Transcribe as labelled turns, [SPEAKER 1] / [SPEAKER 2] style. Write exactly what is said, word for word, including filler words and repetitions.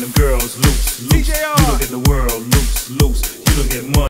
[SPEAKER 1] them girls loose, loose. You look at the world loose, loose. You look at money.